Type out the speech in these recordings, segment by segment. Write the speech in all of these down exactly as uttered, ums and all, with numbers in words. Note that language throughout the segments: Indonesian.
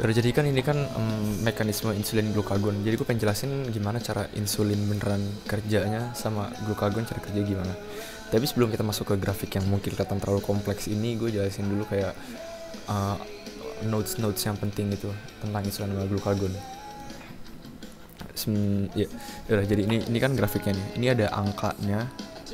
Udah, jadi kan ini kan em, mekanisme insulin glukagon. Jadi gue pengen jelasin gimana cara insulin beneran kerjanya sama glukagon cara kerja gimana. Tapi sebelum kita masuk ke grafik yang mungkin kelihatan terlalu kompleks ini, gue jelasin dulu kayak uh, notes-notes yang penting gitu tentang insulin sama glukagon. Sem- ya, udah, jadi ini ini kan grafiknya nih. Ini ada angkanya.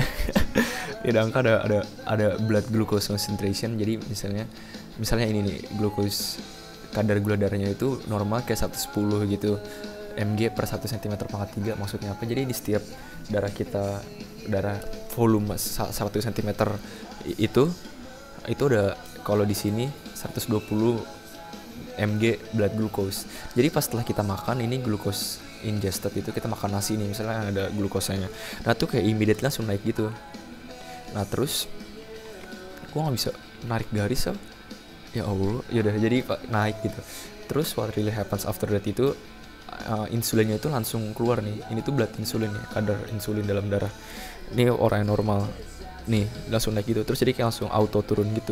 Ini ada angka, ada ada ada blood glucose concentration. Jadi misalnya misalnya ini nih, glucose kadar gula darahnya itu normal kayak seratus sepuluh gitu mg per satu sentimeter pangkat tiga. Maksudnya apa? Jadi di setiap darah kita, darah volume seratus sentimeter itu itu udah, kalau di sini seratus dua puluh mg blood glucose. Jadi pas setelah kita makan ini glucose ingested itu, kita makan nasi nih misalnya ada glukosanya, nah tuh kayak immediately langsung naik gitu. Nah terus gua nggak bisa narik garis, so ya Allah, yaudah, jadi naik gitu. Terus what really happens after that itu uh, insulinnya itu langsung keluar nih. Ini tuh blood insulin nih, kadar insulin dalam darah. Ini orang yang normal nih langsung naik gitu. Terus jadi kayak langsung auto turun gitu.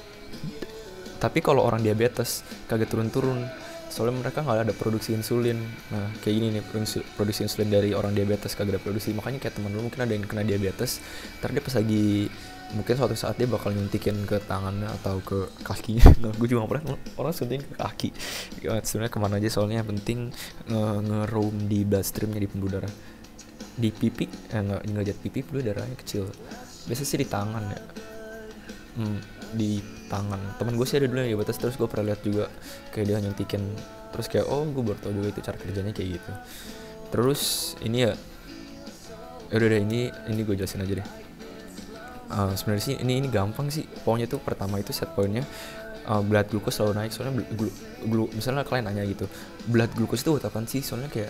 Tapi kalau orang diabetes kagak turun-turun, soalnya mereka nggak ada produksi insulin. Nah kayak gini nih, produksi, produksi insulin dari orang diabetes kagak ada produksi. Makanya kayak temen lu mungkin ada yang kena diabetes, ntar dia pas lagi, mungkin suatu saat dia bakal nyuntikin ke tangannya atau ke kakinya. Nah gue juga gak pernah orang suntikin ke kaki ya, sebenarnya kemana aja, soalnya yang penting nge-roam nge di bloodstreamnya, di pembuluh darah. Di pipi, eh nggak ngeliat pipi, pembuluh darahnya kecil. Biasanya sih di tangan ya, hmm, di tangan. Temen gue sih ada dulu yang diabetes, terus gue pernah lihat juga kayak dia nyuntikin. Terus kayak oh gue baru tau juga itu cara kerjanya kayak gitu. Terus ini ya, udah deh, ini ini gue jelasin aja deh. Uh, sebenarnya sih ini ini gampang sih. Pokoknya tuh pertama itu set pointnya uh, blood glucose selalu naik. Soalnya glu, glu, misalnya kalian nanya gitu, blood glucose itu buat apaan sih? Soalnya kayak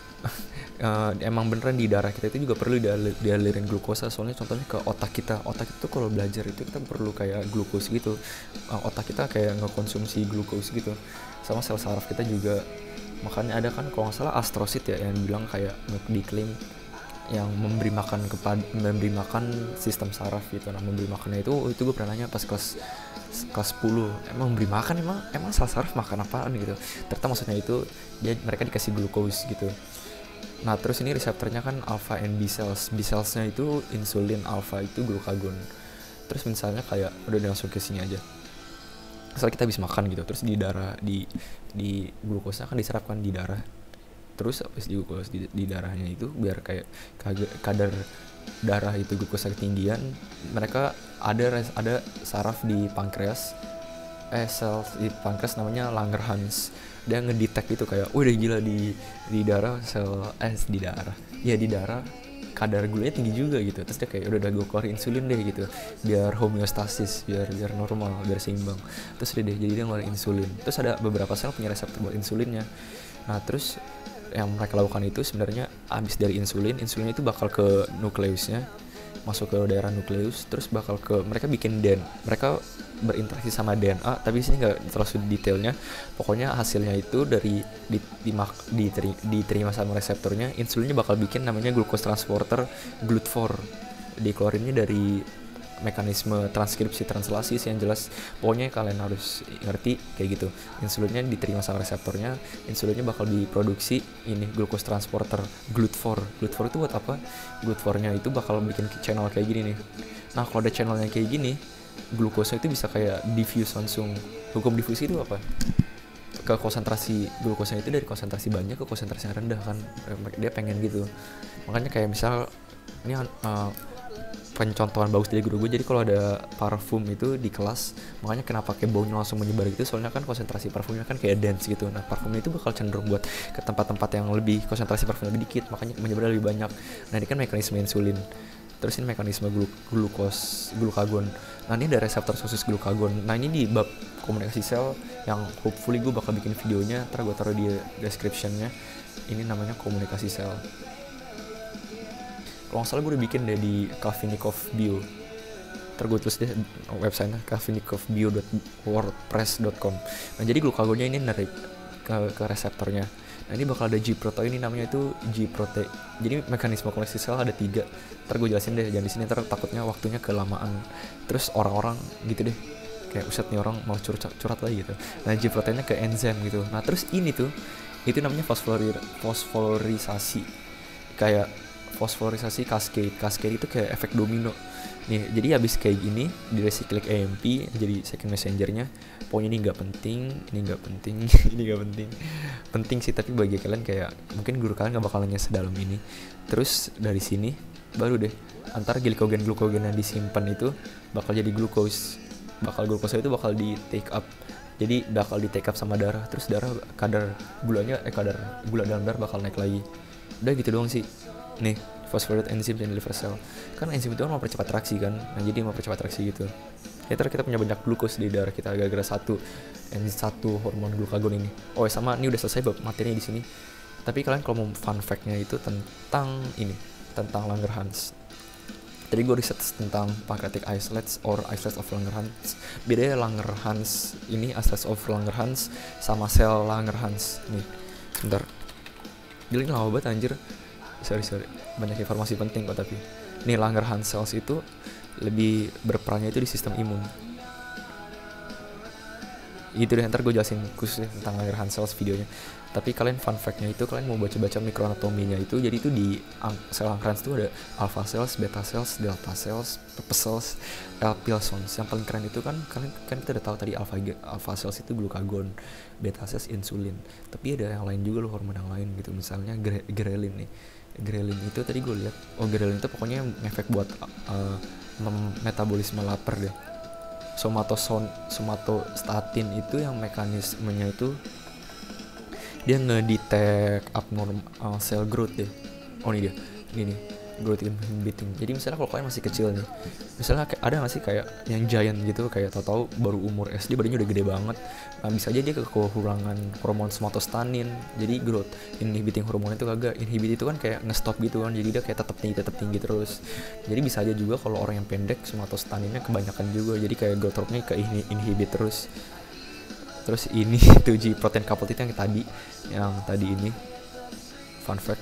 uh, emang beneran di darah kita itu juga perlu dialirin glukosa. Soalnya contohnya ke otak kita, otak itu kalau belajar itu kita perlu kayak glukos gitu. Uh, otak kita kayak ngekonsumsi glukos gitu. Sama sel saraf kita juga. Makanya ada kan kalau nggak salah astrosit ya yang bilang kayak diklaim yang memberi makan kepada memberi makan sistem saraf gitu. Nah memberi makannya itu itu gue pernah nanya pas kelas kelas sepuluh, emang memberi makan emang emang sel saraf makan apaan gitu. Ternyata maksudnya itu dia, mereka dikasih glukos gitu. Nah terus ini reseptornya kan alpha and B cells. B cellsnya itu insulin, alpha itu glukagon. Terus misalnya kayak udah langsung ke sini aja, misal kita habis makan gitu, terus di darah di di glukosa kan diserapkan di darah. Terus habis di glukosa di, di darahnya itu biar kayak kadar darah itu glukosa ketinggian, mereka ada ada saraf di pankreas, eh sel di pankreas namanya Langerhans. Dia ngedetect itu kayak, udah gila di di darah sel eh di darah ya di darah kadar gulanya tinggi juga gitu. Terus dia kayak udah udah gue keluarin insulin deh gitu, biar homeostasis, biar biar normal, biar seimbang. Terus dia deh jadi dia ngeluarin insulin. Terus ada beberapa sel punya reseptor buat insulinnya. Nah terus yang mereka lakukan itu sebenarnya abis dari insulin, insulin itu bakal ke nukleusnya, masuk ke daerah nukleus, terus bakal ke, mereka bikin D N A, mereka berinteraksi sama D N A, tapi di sini nggak terlalu detailnya. Pokoknya hasilnya itu dari di, di, di, di, diterima sama reseptornya, insulinnya bakal bikin namanya glucose transporter G L U T four, dikeluarinnya dari mekanisme transkripsi translasi sih yang jelas. Pokoknya kalian harus ngerti kayak gitu, insulinnya diterima sama reseptornya, insulinnya bakal diproduksi ini glucose transporter G L U T four. G L U T four itu buat apa? G L U T four nya itu bakal bikin channel kayak gini nih. Nah kalau ada channelnya kayak gini, glukosa itu bisa kayak diffuse langsung. Hukum difusi itu apa? Ke konsentrasi glukosanya itu dari konsentrasi banyak ke konsentrasi yang rendah kan, dia pengen gitu. Makanya kayak misal ini uh, pencontohan bagus dari guru gue. Jadi kalau ada parfum itu di kelas, makanya kenapa kayak baunya langsung menyebar gitu, soalnya kan konsentrasi parfumnya kan kayak dense gitu. Nah parfumnya itu bakal cenderung buat ke tempat-tempat yang lebih konsentrasi parfum lebih dikit, makanya menyebar lebih banyak. Nah ini kan mekanisme insulin. Terus ini mekanisme glukos, glukagon. Nah ini ada reseptor khusus glukagon. Nah ini di bab komunikasi sel yang hopefully gue bakal bikin videonya, ntar gue taruh di descriptionnya. Ini namanya komunikasi sel. Kalau nggak salah gue udah bikin deh di Kafinikov Bio. Ntar gue tulis deh websitenya kafinikov bio dot wordpress dot com. Nah jadi glukagonnya ini narik ke, ke reseptornya. Nah ini bakal ada G-protein, ini namanya itu G-protein. Jadi mekanisme koneksi sel ada tiga. Ntar gue jelasin deh, jangan di sini ntar takutnya waktunya kelamaan. Terus orang-orang gitu deh, kayak uset nih orang mau curhat curhat lagi gitu. Nah G proteinnya ke enzim gitu. Nah terus ini tuh itu namanya fosforir fosforisasi, kayak fosforisasi cascade. Cascade itu kayak efek domino nih. Jadi habis kayak gini di recyclic A M P jadi second messengernya. Pokoknya ini nggak penting, ini nggak penting, ini nggak penting. Penting sih tapi bagi kalian kayak mungkin guru kalian nggak bakal nanya sedalam ini. Terus dari sini baru deh antar glikogen glukogen yang disimpan itu bakal jadi glukos. Bakal glukosa itu bakal di take up. Jadi bakal di take up sama darah. Terus darah kadar gulanya eh kadar gula dalam darah bakal naik lagi. Udah gitu doang sih. Nih, phospholipid enzim dan liver cell. Kan enzim itu kan mempercepat reaksi kan. Nah, jadi mempercepat reaksi gitu. Ya terus kita punya banyak glukos di darah kita gara-gara satu enzim satu hormon glukagon ini. Oh, sama ini udah selesai bab materinya di sini. Tapi kalian kalau mau fun fact-nya itu tentang ini, tentang Langerhans. Tadi gue riset tentang pancreatic isolates or isolates of Langerhans. Bedanya Langerhans ini isolates of Langerhans sama sel Langerhans. Nih, bentar. Gila ini lama banget anjir. Sorry sorry, banyak informasi penting kok tapi. Nih Langerhans cells itu lebih berperannya itu di sistem imun. Itu deh, ntar gue jelasin khusus tentang Langerhans cells videonya. Tapi kalian fun fact-nya itu kalian mau baca-baca mikroanatominya itu, jadi itu di sel Langerhans itu ada alpha cells, beta cells, delta cells, purpose cells, L Pilsons. Yang paling keren itu kan kalian kan kita udah tahu tadi alpha alpha cells itu glukagon, beta cells insulin. Tapi ada yang lain juga loh, hormon yang lain gitu. Misalnya gre- ghrelin nih. Ghrelin itu tadi gue lihat, oh ghrelin itu pokoknya ngefek buat uh, metabolisme lapar deh. Somatoson, somatostatin itu yang mekanismenya itu dia ngedetect abnormal cell growth deh. Oh ini dia, ini nih growth inhibiting. Jadi misalnya kalau kalian masih kecil nih, misalnya kayak ada nggak sih kayak yang giant gitu, kayak tahu-tahu baru umur S D badannya udah gede banget. Nah, bisa aja dia kekurangan hormon somatostatin. Jadi growth inhibiting hormon itu kagak. Inhibit itu kan kayak nge-stop gitu kan. Jadi dia kayak tetap tinggi tetap tinggi terus. Jadi bisa aja juga kalau orang yang pendek somatostatinnya kebanyakan juga. Jadi kayak growth hormonnya ke inhibit terus. Terus ini tuh G protein coupled itu yang tadi, yang tadi ini fun fact.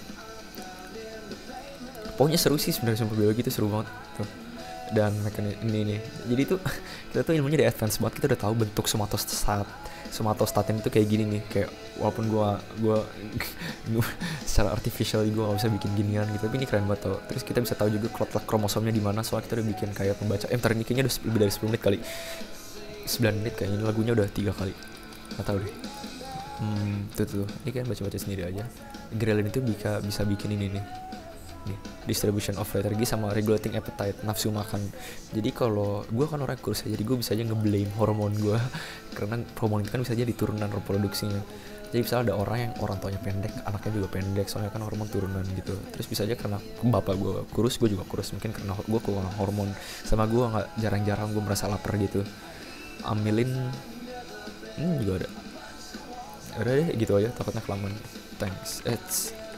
Pokoknya seru sih sebenarnya, sumpah biologi itu seru banget tuh. Dan mekanisme ini nih. Jadi tuh kita tuh ilmunya udah advance banget, kita udah tahu bentuk somatostat. Somatostatin itu kayak gini nih, kayak walaupun gua gua secara artificial gua enggak bisa bikin ginian gitu, tapi ini keren banget tuh. Terus kita bisa tahu juga klotlak kromosomnya di mana, soalnya kita udah bikin kayak pembaca. Eh, bentar ini kayaknya udah lebih dari sepuluh menit kali. sembilan menit kayaknya, lagunya udah tiga kali. Enggak tahu deh. Hmm, tuh tuh. Ini kan baca-baca sendiri aja. Ghrelin itu bisa bisa bikin ini nih. Nih, distribution of lethargy sama regulating appetite, nafsu makan. Jadi kalau gue kan orang kurus ya, jadi gue bisa aja ngeblame hormon gue karena hormon itu kan bisa aja di turunan reproduksinya. Jadi misalnya ada orang yang orang tuanya pendek, anaknya juga pendek, soalnya kan hormon turunan gitu. Terus bisa aja karena bapak gue kurus, gue juga kurus, mungkin karena gue kurang hormon. Sama gue nggak, jarang-jarang gue merasa lapar gitu. Amilin hmm, juga ada. Udah deh gitu aja, takutnya kelamaan. Thanks. It's